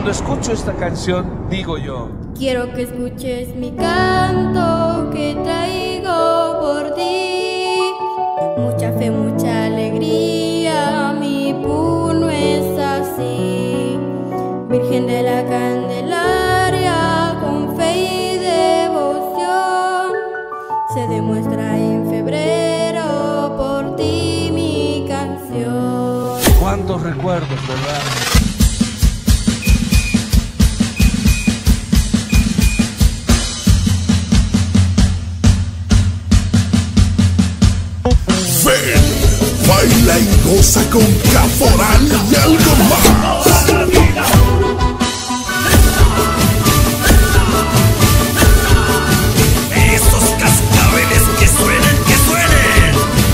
cuando escucho esta canción digo yo: quiero que escuches mi canto que traigo por ti. Mucha fe, mucha alegría, mi puno es así. Virgen de la Candelaria, con fe y devoción, se demuestra en febrero por ti mi canción. Cuántos recuerdos, ¿verdad? Ven, baila y goza con Caporal y algo más. Esos cascabeles que suenen, que suenen.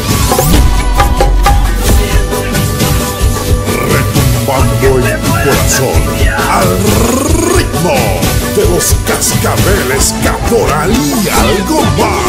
Retumbando en tu corazón al ritmo de los cascabeles, Caporal y algo más.